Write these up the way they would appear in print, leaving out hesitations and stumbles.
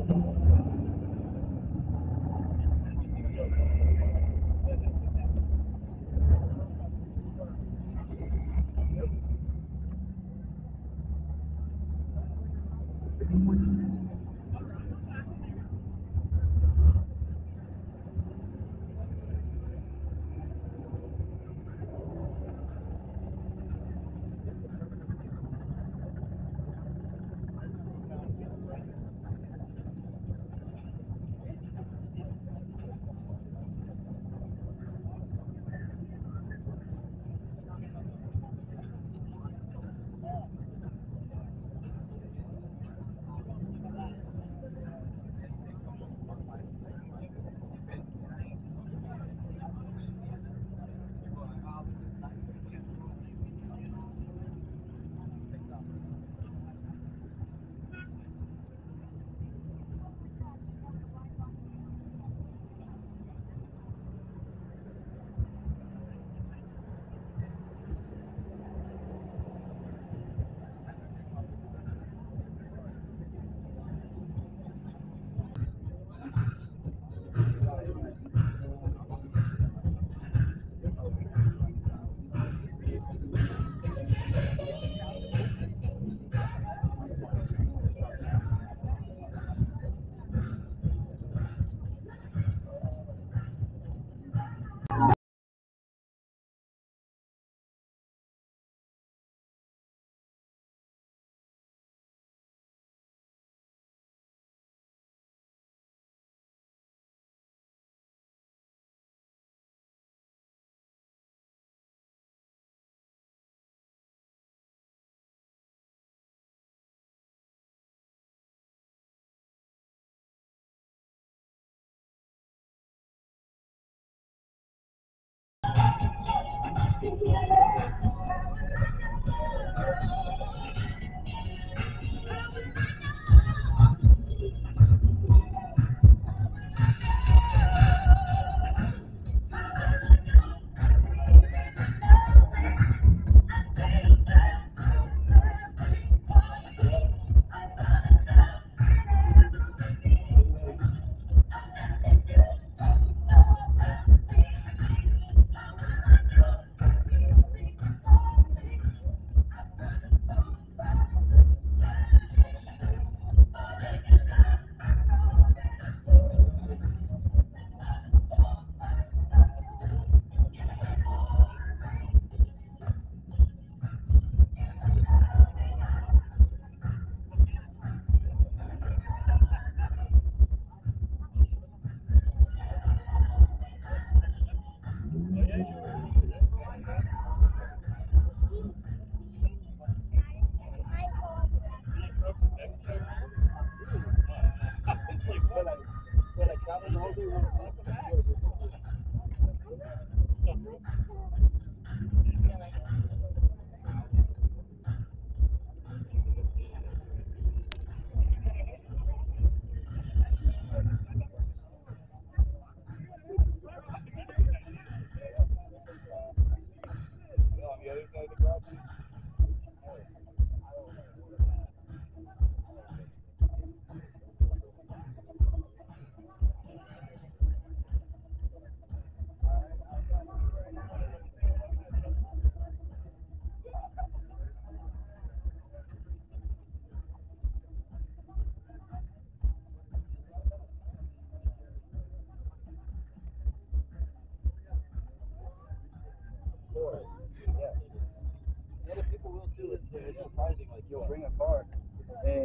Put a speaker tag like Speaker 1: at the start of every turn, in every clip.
Speaker 1: It's surprising. Like you'll bring a car, and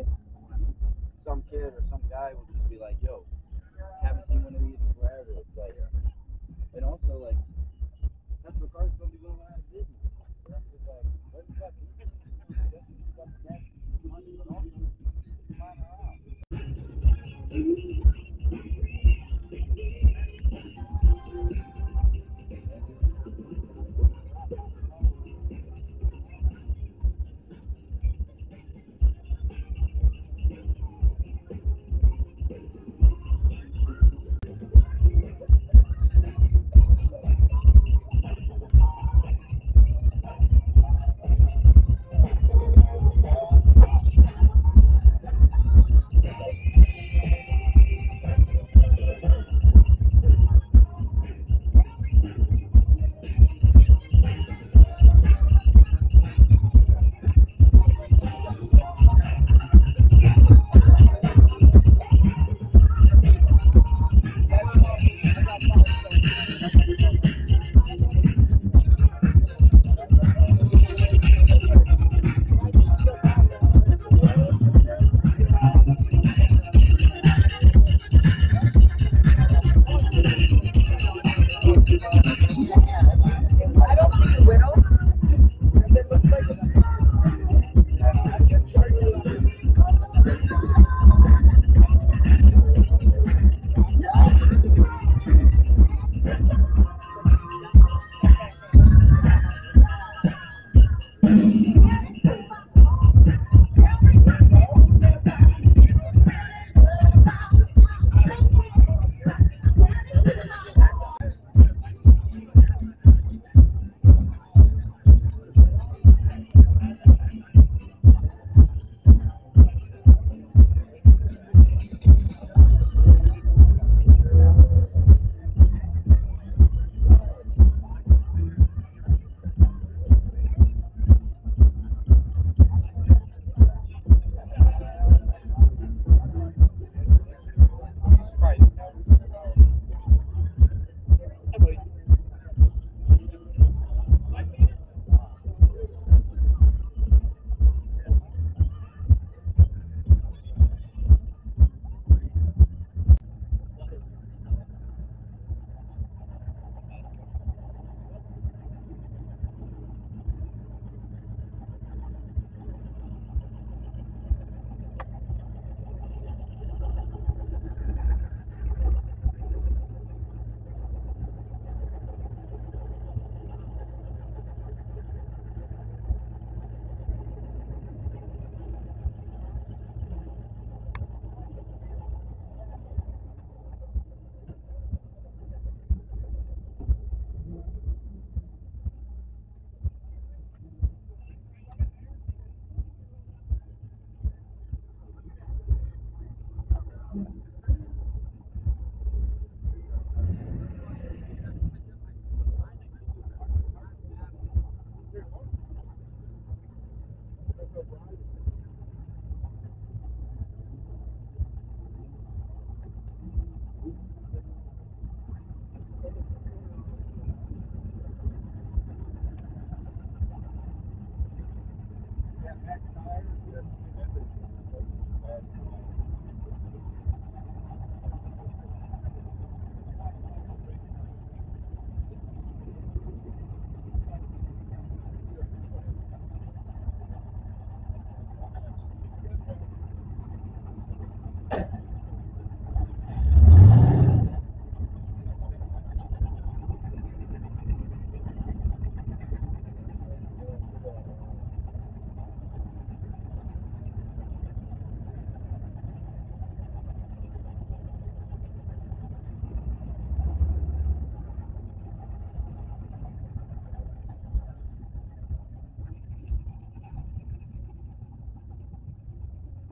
Speaker 1: some kid or some guy will just be like, "Yo, haven't seen one of these in forever." It's like, and also like that's what cars gonna be going out of business. It's like, what the fuck? Money, but also flying around.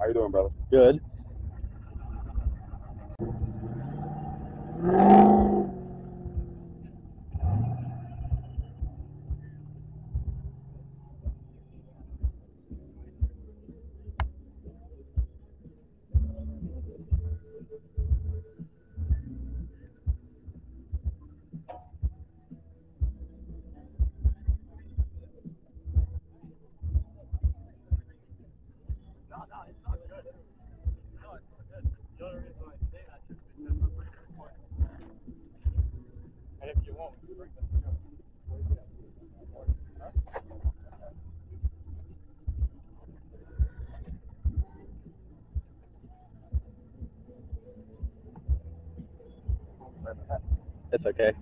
Speaker 2: How you doing, brother?
Speaker 1: Good. It's okay.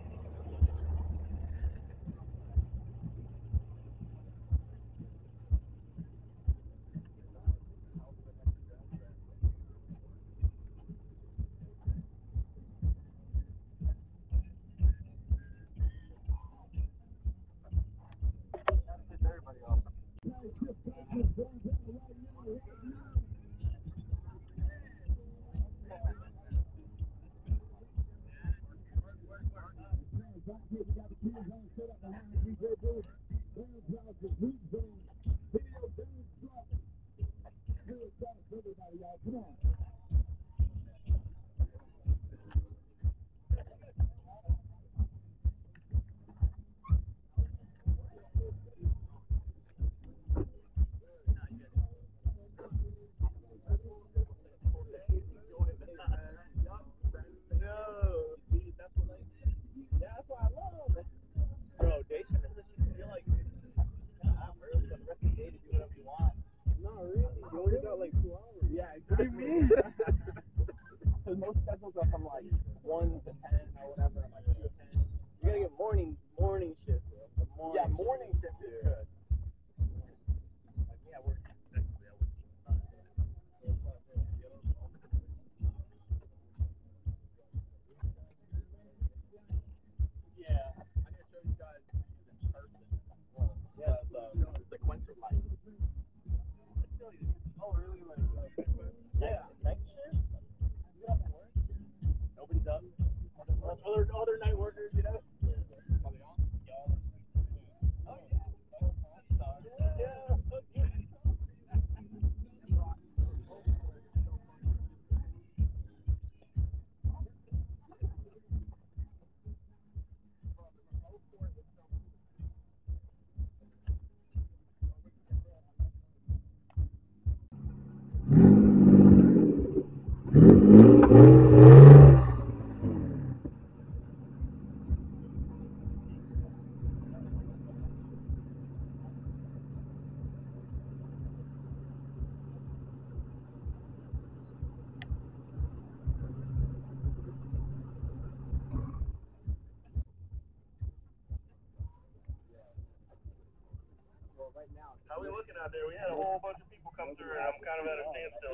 Speaker 3: How are we looking out there? We had a whole bunch of people come through, and I'm kind of at a standstill.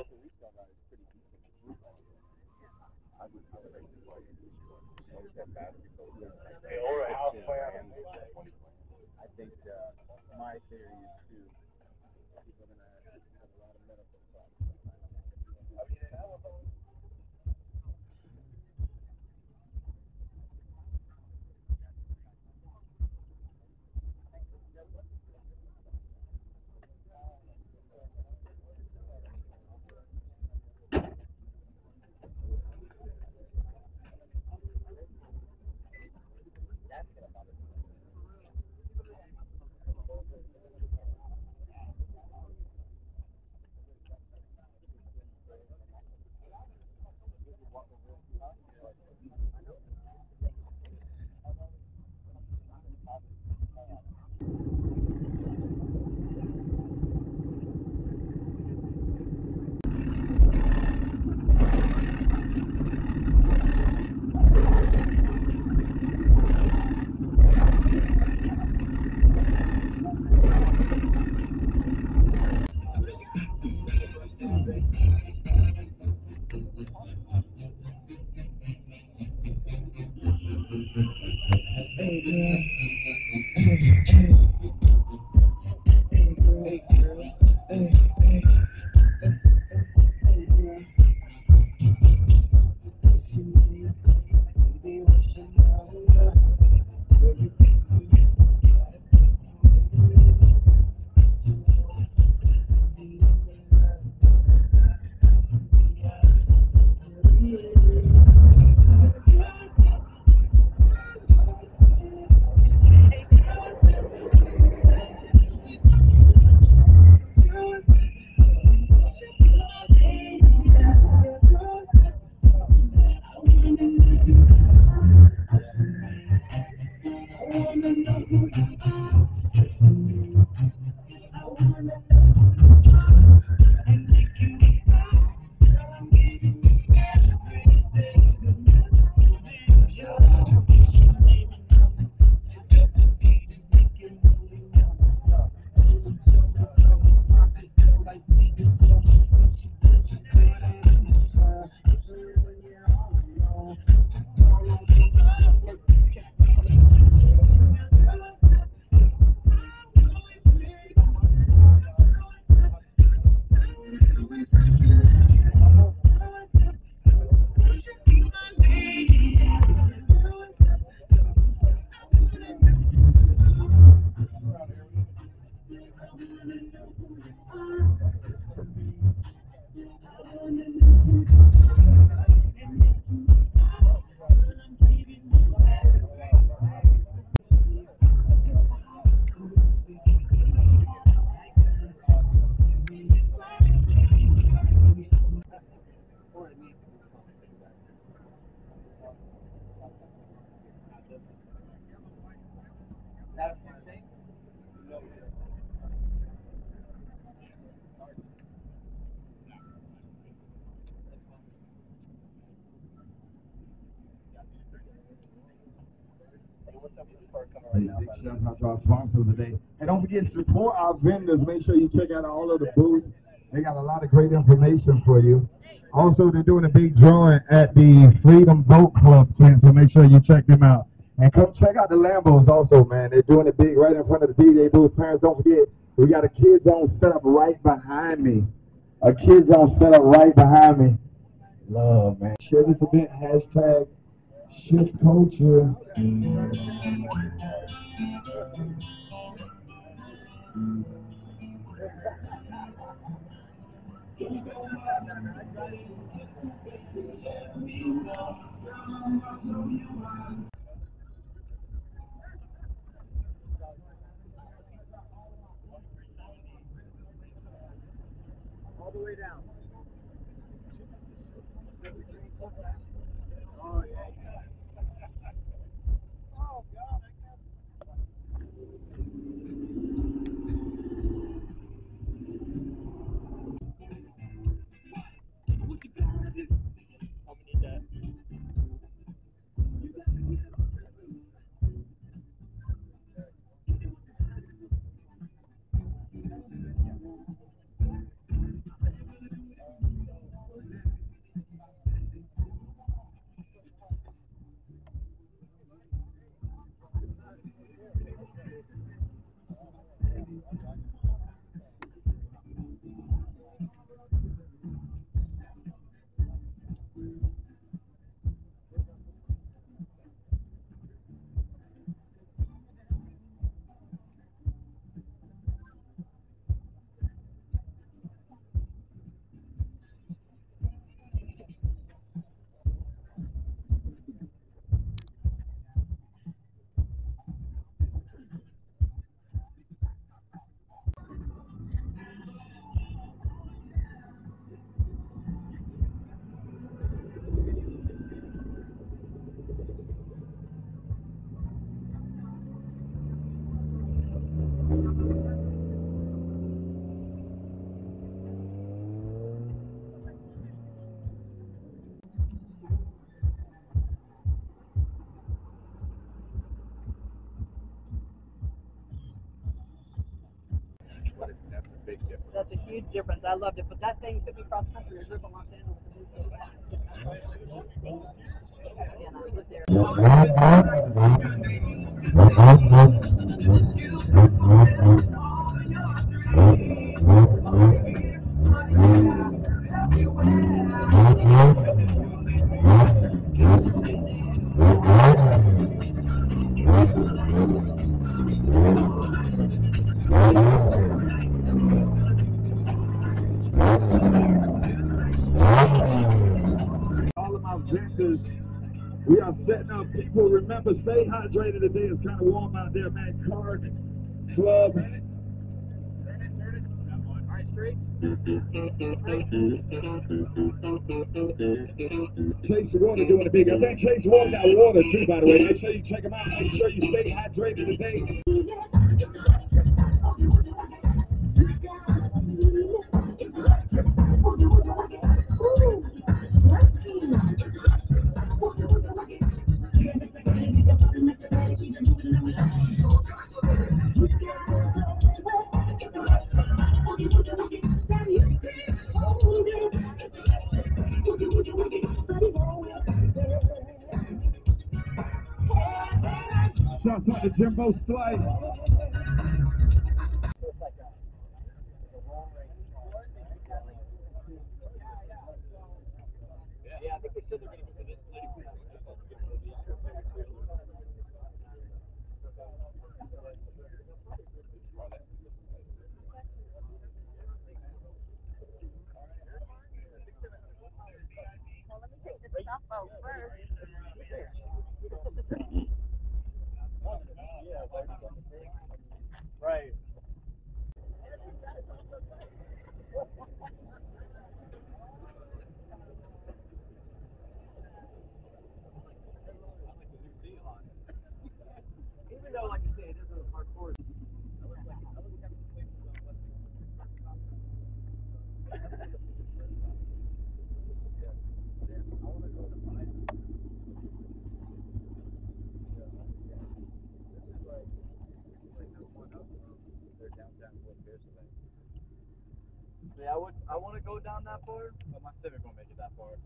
Speaker 3: Hey, all right.
Speaker 1: I think my theory is too. People are gonna have a lot of medical problems.
Speaker 2: Hey, big shout out to our sponsors today. And don't forget, support our vendors. Make sure you check out all of the booths. They got a lot of great information for you. Also, they're doing a big drawing at the Freedom Boat Club tent, so make sure you check them out. And come check out the Lambos also, man. They're doing it big right in front of the DJ booth. Parents, don't forget, we got a kids zone set up right behind me. A kids zone set up right behind me. Love, man. Share this event, hashtag Shift Culture.
Speaker 1: All the way down. Oh, yeah. Oh, God.
Speaker 3: How many need that?
Speaker 4: That's a huge difference. I loved it. But that thing took me cross country. I lived in Los Angeles. And I lived there.
Speaker 2: All of my vendors, we are setting up. People, remember, stay hydrated today. It's kind of warm out there, man. Card Club. Chase Water doing it big. I think Chase Water got water too, by the way. Make sure you check them out. Make sure you stay hydrated today. Shouts out to Jimbo Slice.
Speaker 1: Yeah, I think they said they're going to get this lady. Right. Even though, like you say, it is a hardcore. Yeah, I want to go down that far, but my Civic won't make it that far.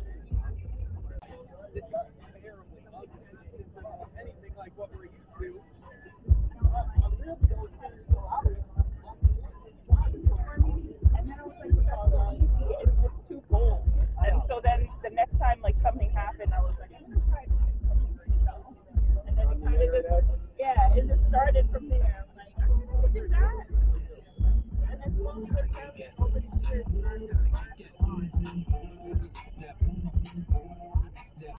Speaker 5: This is terribly ugly. It's not anything like what we're used to.